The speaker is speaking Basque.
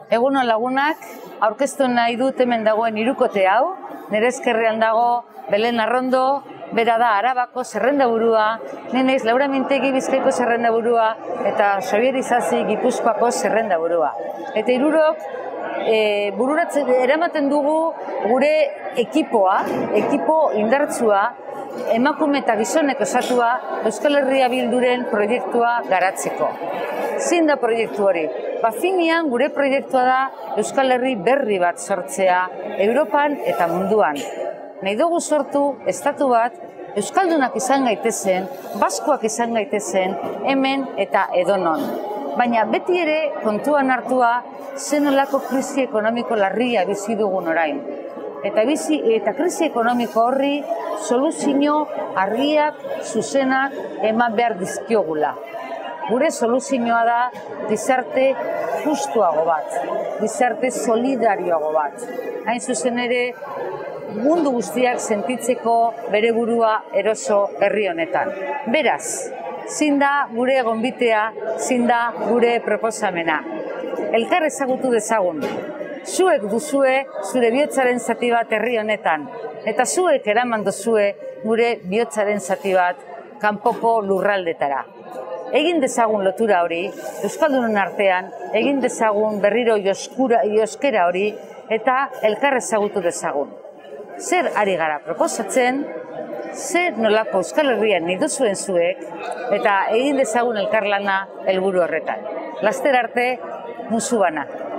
Egunon lagunak, aurkeztu nahi dut hemen dagoen hirukote hau. Nire ezkerrean dago Belen Arrondo, bera da Arabako zerrendaburua, ni naiz Laura Mintegi Bizkaiko zerrendaburua eta Xabier Izazi Gipuzkoako zerrendaburua. Eta hirurok bururatzen eramaten dugu gure ekipo indartsua, emakume eta gizonek osatua Euskal Herria Bilduren proiektua garatzeko. Zein da proiektu hori? Finean gure proiektua da Euskal Herri berri bat sortzea Europan eta munduan. Nahi dugu sortu estatu bat euskaldunak izan gaitezen, baskoak izan gaitezen, hemen eta edonon. Baina beti ere kontuan hartua zenolako krisi ekonomiko larria bizi dugun orain. Eta krisi ekonomiko horri soluzio argiak, zuzenak eman behar dizkiogula. Gure soluzioa da gizarte justuago bat, gizarte solidarioago bat. Hain zuzen ere, mundu guztiak sentitzeko bere burua eroso herri honetan. Beraz, zein da gure gonbitea, zein da gure proposamena. Elkar ezagutu dezagun. Zuek duzue zure bihotzaren zati bat herri honetan, eta zuek eraman duzue gure bihotzaren zati bat kanpoko lurraldetara. Egin dezagun lotura hori, euskaldunen artean, egin dezagun berriro joskera hori, eta elkar ezagutu dezagun. Zer ari gara proposatzen, zer nolako Euskal Herrian nahi duzuen zuek, eta egin dezagun elkarlana helburu horretan. Laster arte, musu bana.